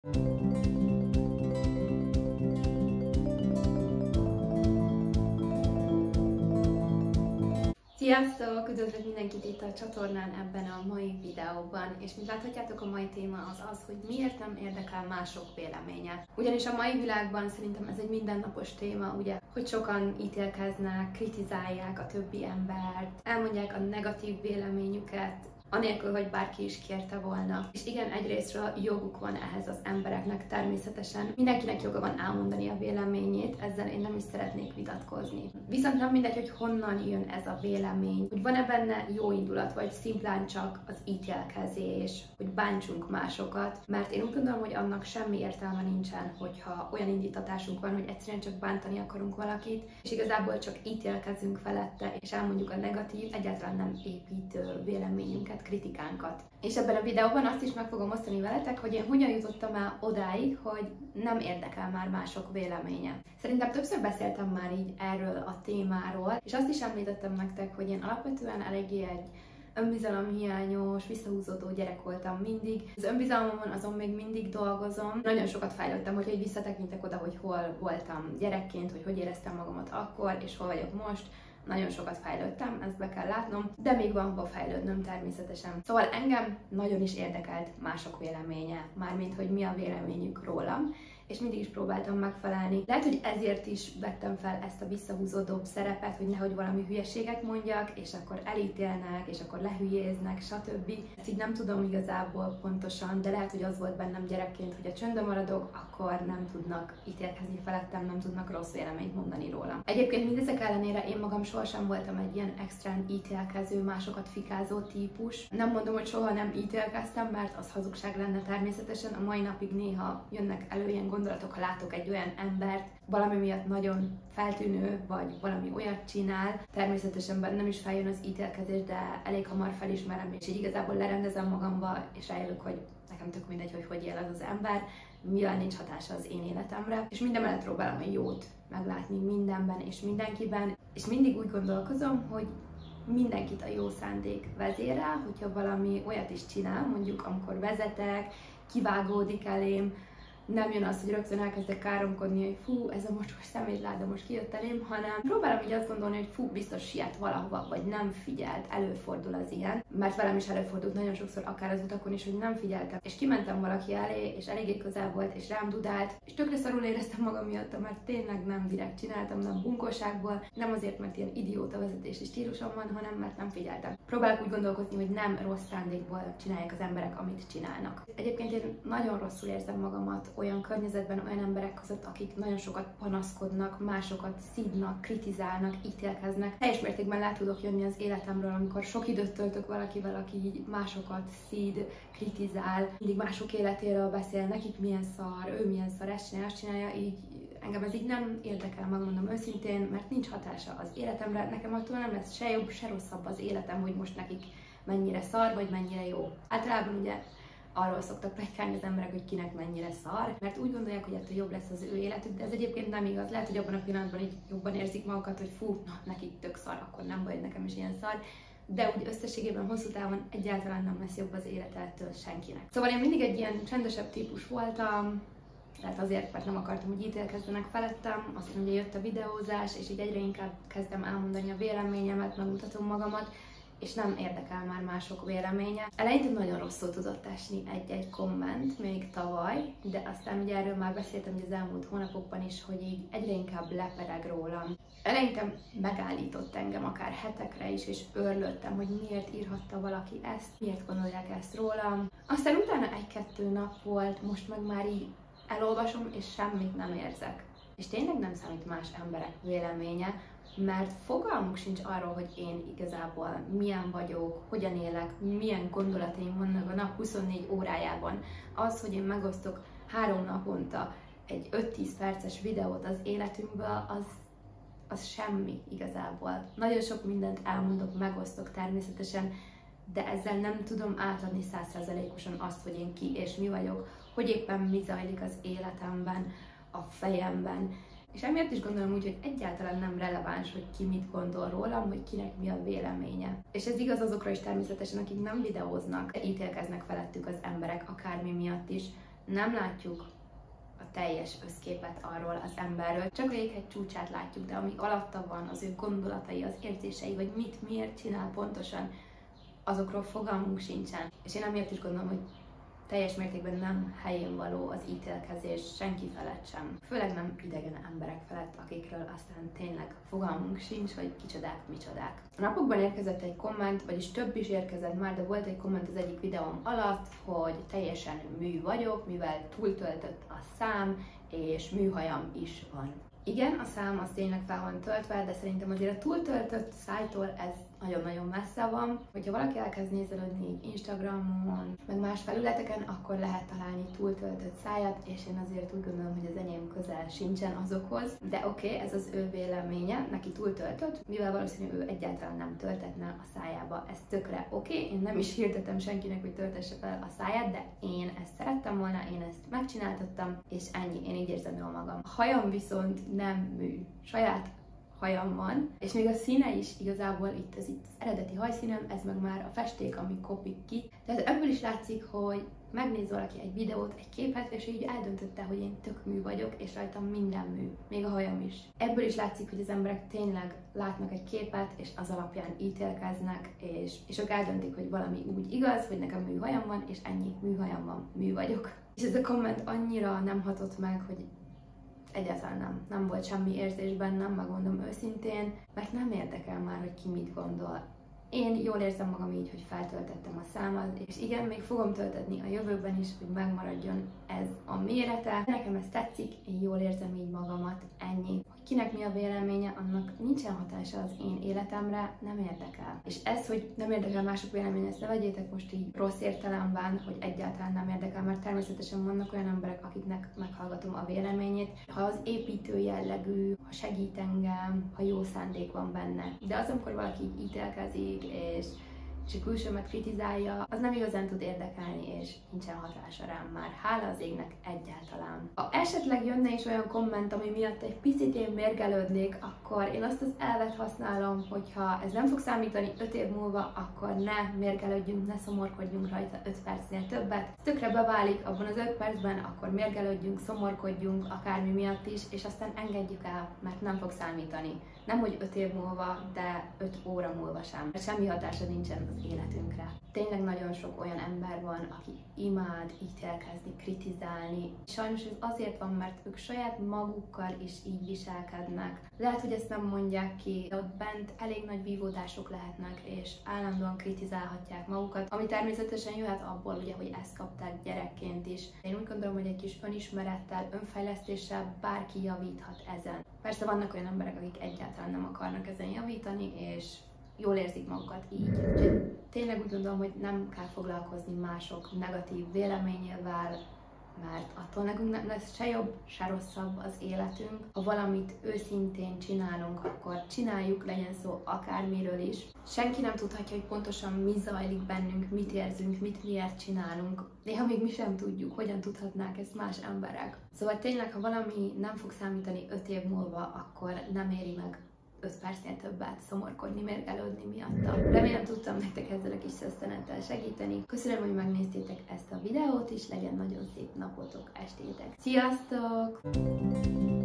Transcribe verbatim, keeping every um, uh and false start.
Sziasztok! Üdvözlök mindenkit itt a csatornán ebben a mai videóban, és mint láthatjátok, a mai téma az az, hogy miért nem érdekel mások véleménye. Ugyanis a mai világban szerintem ez egy mindennapos téma, ugye, hogy sokan ítélkeznek, kritizálják a többi embert, elmondják a negatív véleményüket, anélkül, hogy bárki is kérte volna. És igen, egyrésztről joguk van ehhez az embereknek természetesen. Mindenkinek joga van elmondani a véleményét, ezzel én nem is szeretnék vitatkozni. Viszont nem mindegy, hogy honnan jön ez a vélemény, hogy van-e benne jó indulat, vagy szimplán csak az ítélkezés, hogy bántsunk másokat, mert én úgy gondolom, hogy annak semmi értelme nincsen, hogyha olyan indítatásunk van, hogy egyszerűen csak bántani akarunk valakit, és igazából csak ítélkezünk felette, és elmondjuk a negatív, egyáltalán nem építő véleményünket, kritikánkat. És ebben a videóban azt is meg fogom osztani veletek, hogy én hogyan jutottam el odáig, hogy nem érdekel már mások véleménye. Szerintem többször beszéltem már így erről a témáról, és azt is említettem nektek, hogy én alapvetően eléggé egy önbizalomhiányos, visszahúzódó gyerek voltam mindig. Az önbizalmamon azon még mindig dolgozom. Nagyon sokat fejlődtem, hogyha így visszatekintek oda, hogy hol voltam gyerekként, hogy hogy éreztem magamat akkor, és hol vagyok most. Nagyon sokat fejlődtem, ezt be kell látnom, de még van hova fejlődnöm természetesen. Szóval engem nagyon is érdekelt mások véleménye, mármint hogy mi a véleményük rólam, és mindig is próbáltam megfelelni. Lehet, hogy ezért is vettem fel ezt a visszahúzódóbb szerepet, hogy nehogy valami hülyeséget mondjak, és akkor elítélnek, és akkor lehülyéznek, stb. Ezt így nem tudom igazából pontosan, de lehet, hogy az volt bennem gyerekként, hogy a csöndben maradok, akkor nem tudnak ítélkezni felettem, nem tudnak rossz véleményt mondani rólam. Egyébként mindezek ellenére én magam sohasem voltam egy ilyen extrán ítélkező, másokat fikázó típus. Nem mondom, hogy soha nem ítélkeztem, mert az hazugság lenne természetesen. A mai napig néha jönnek elő ilyen gondolatok, ha látok egy olyan embert, valami miatt nagyon feltűnő, vagy valami olyat csinál. Természetesen nem is feljön az ítélkezés, de elég hamar felismerem, és így igazából lerendezem magamba, és rájövök, hogy nekem tök mindegy, hogy hogy él az az ember, mivel nincs hatása az én életemre, és mindemellett próbálom a jót meglátni mindenben és mindenkiben, és mindig úgy gondolkozom, hogy mindenkit a jó szándék vezérel, hogyha valami olyat is csinál, mondjuk amikor vezetek, kivágódik elém, nem jön az, hogy rögtön elkezdek káromkodni, hogy fú, ez a mocskos szemétláda most kijött elém, hanem próbálom így azt gondolni, hogy fú, biztos siet valahova, vagy nem figyelt, előfordul az ilyen, mert velem is előfordult nagyon sokszor, akár az utakon is, hogy nem figyeltem, és kimentem valaki elé, és eléggé közel volt, és rám dudált, és tökre szarul éreztem magam miatt, mert tényleg nem direkt csináltam, nem bunkóságból, nem azért, mert ilyen idióta vezetési stílusom van, hanem mert nem figyeltem. Próbálok úgy gondolkozni, hogy nem rossz szándékból csinálják az emberek, amit csinálnak. Egyébként én nagyon rosszul érzem magamat olyan környezetben, olyan emberek között, akik nagyon sokat panaszkodnak, másokat szídnak, kritizálnak, ítélkeznek. Teljes mértékben le tudok jönni az életemről, amikor sok időt töltök valakivel, aki így másokat szíd, kritizál, mindig mások életéről beszél, nekik milyen szar, ő milyen szar, ezt csinálja, ezt csinálja, így engem ez így nem érdekel, megmondom őszintén, mert nincs hatása az életemre, nekem attól nem lesz se jobb, se rosszabb az életem, hogy most nekik mennyire szar, vagy mennyire jó. Általában ugye arról szoktak pletykálni az emberek, hogy kinek mennyire szar, mert úgy gondolják, hogy ettől jobb lesz az ő életük, de ez egyébként nem igaz. Lehet, hogy abban a pillanatban így jobban érzik magukat, hogy fú, na, nekik tök szar, akkor nem baj, nekem is ilyen szar, de úgy összességében hosszú távon egyáltalán nem lesz jobb az élete ettől senkinek. Szóval én mindig egy ilyen csendesebb típus voltam, tehát azért, mert nem akartam, hogy ítélkezzenek felettem, aztán ugye jött a videózás, és így egyre inkább kezdem elmondani a véleményemet, megmutatom magamat, és nem érdekel már mások véleménye. Eleinte nagyon rosszul tudott esni egy-egy komment, még tavaly, de aztán ugye erről már beszéltem az elmúlt hónapokban is, hogy így egyre inkább lepereg rólam. Eleinte megállított engem akár hetekre is, és örlöttem, hogy miért írhatta valaki ezt, miért gondolják ezt rólam. Aztán utána egy-kettő nap volt, most meg már így elolvasom, és semmit nem érzek. És tényleg nem számít más emberek véleménye, mert fogalmuk sincs arról, hogy én igazából milyen vagyok, hogyan élek, milyen gondolataim vannak a nap huszonnégy órájában. Az, hogy én megosztok három naponta egy öt-tíz perces videót az életünkből, az, az semmi igazából. Nagyon sok mindent elmondok, megosztok természetesen, de ezzel nem tudom átadni száz százalékosan azt, hogy én ki és mi vagyok, hogy éppen mi zajlik az életemben, a fejemben. És emiatt is gondolom úgy, hogy egyáltalán nem releváns, hogy ki mit gondol rólam, hogy kinek mi a véleménye. És ez igaz azokra is természetesen, akik nem videóznak, de ítélkeznek felettük az emberek, akármi miatt is. Nem látjuk a teljes összképet arról az emberről, csak a jéghegy csúcsát látjuk, de ami alatta van, az ő gondolatai, az érzései, vagy mit, miért csinál pontosan, azokról fogalmunk sincsen. És én emiatt is gondolom, hogy teljes mértékben nem helyén való az ítélkezés senki felett sem. Főleg nem idegen emberek felett, akikről aztán tényleg fogalmunk sincs, hogy kicsodák, micsodák. A napokban érkezett egy komment, vagyis több is érkezett már, de volt egy komment az egyik videóm alatt, hogy teljesen mű vagyok, mivel túltöltött a szám, és műhajam is van. Igen, a szám az tényleg fel van töltve, de szerintem azért a túltöltött szájtól ez nagyon-nagyon messze van. Hogyha valaki elkezd nézelődni így Instagramon, meg más felületeken, akkor lehet találni túltöltött szájat, és én azért úgy gondolom, hogy az enyém közel sincsen azokhoz. De oké, okay, ez az ő véleménye, neki túltöltött, mivel valószínű ő egyáltalán nem töltetne a szájába. Ez tökre oké, okay. Én nem is hirdetem senkinek, hogy töltesse fel a száját, de én ezt szerettem volna, én ezt megcsináltattam, és ennyi, én így érzem jól magam. A hajam viszont nem mű. Saját hajam van, és még a színe is igazából itt, ez itt az eredeti hajszínem, ez meg már a festék, ami kopik ki. Tehát ebből is látszik, hogy megnéz valaki egy videót, egy képet, és így eldöntötte, hogy én tök mű vagyok, és rajtam minden mű, még a hajam is. Ebből is látszik, hogy az emberek tényleg látnak egy képet, és az alapján ítélkeznek, és, és ők eldöntik, hogy valami úgy igaz, hogy nekem műhajam van, és ennyi, műhajam van, mű vagyok. És ez a komment annyira nem hatott meg, hogy egyáltalán nem. Nem volt semmi érzés bennem, megmondom őszintén, mert nem érdekel már, hogy ki mit gondol. Én jól érzem magam így, hogy feltöltettem a számat, és igen, még fogom töltetni a jövőben is, hogy megmaradjon ez a mérete. Nekem ez tetszik, én jól érzem így magamat, ennyi. Hogy kinek mi a véleménye, annak nincsen hatása az én életemre, nem érdekel. És ez, hogy nem érdekel mások véleménye, ezt ne vegyétek most így rossz értelemben, hogy egyáltalán nem érdekel, mert természetesen vannak olyan emberek, akiknek meghallgatom a véleményét, ha az építő jellegű, ha segít engem, ha jó szándék van benne. De az, amikor valaki így ítélkezik, és, és a külsőmet kritizálja, az nem igazán tud érdekelni, és nincsen hatása rám már. Hála az égnek egyáltalán. Ha esetleg jönne is olyan komment, ami miatt egy picit én mérgelődnék, akkor én azt az elvet használom, hogyha ez nem fog számítani öt év múlva, akkor ne mérgelődjünk, ne szomorkodjunk rajta öt percnél többet. Ez tökre beválik abban az öt percben, akkor mérgelődjünk, szomorkodjunk akármi miatt is, és aztán engedjük el, mert nem fog számítani. Nem, hogy öt év múlva, de öt óra múlva sem. Mert semmi hatása nincsen az életünkre. Tényleg nagyon sok olyan ember van, aki imád ítélkezni, kritizálni. Sajnos ez azért van, mert ők saját magukkal is így viselkednek. Lehet, hogy ezt nem mondják ki, de ott bent elég nagy vívódások lehetnek, és állandóan kritizálhatják magukat, ami természetesen jöhet abból, ugye, hogy ezt kapták gyerekként is. Én úgy gondolom, hogy egy kis önismerettel, önfejlesztéssel bárki javíthat ezen. Persze vannak olyan emberek, akik egyáltalán nem akarnak ezen javítani, és jól érzik magukat így. Úgyhogy tényleg úgy gondolom, hogy nem kell foglalkozni mások negatív véleményével, mert attól nekünk nem lesz se jobb, se rosszabb az életünk. Ha valamit őszintén csinálunk, akkor csináljuk, legyen szó akármiről is. Senki nem tudhatja, hogy pontosan mi zajlik bennünk, mit érzünk, mit miért csinálunk. Néha még mi sem tudjuk, hogyan tudhatnák ezt más emberek. Szóval tényleg, ha valami nem fog számítani öt év múlva, akkor nem éri meg öt percnél többet szomorkodni, mérgelődni miatta. Remélem tudtam nektek ezzel a kis szösztenettel segíteni. Köszönöm, hogy megnéztétek ezt a videót is, legyen nagyon szép napotok, estétek. Sziasztok!